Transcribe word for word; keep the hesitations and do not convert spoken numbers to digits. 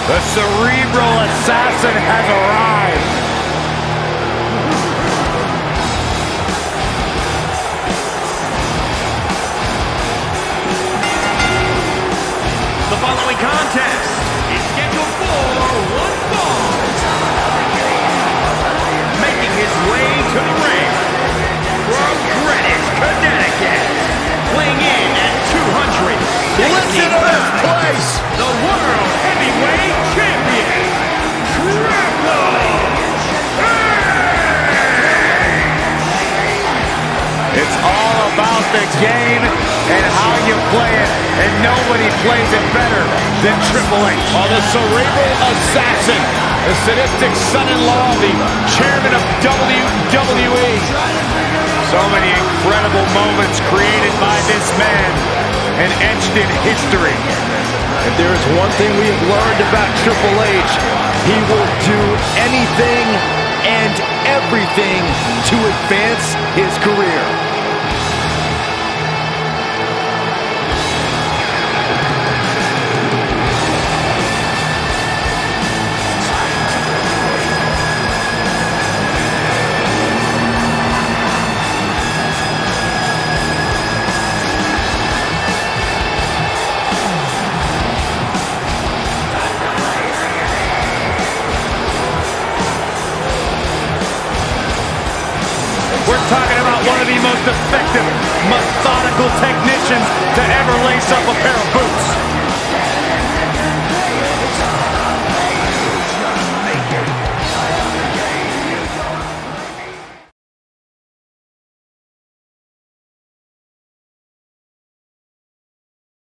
The cerebral assassin has arrived. The following contest is scheduled for one fall. Making his way to the ring from Greenwich, Connecticut, weighing in at two hundred sixty pounds, the World Heavyweight Champion, Triple H! It's all about the game and how you play it, and nobody plays it better than Triple H. Oh, the cerebral assassin, the sadistic son-in-law, the chairman of W W E. So many incredible moments created by this man and etched in history. If there is one thing we have learned about Triple H, he will do anything and everything to advance his career. We're talking about one of the most effective, methodical technicians to ever lace up a pair of boots.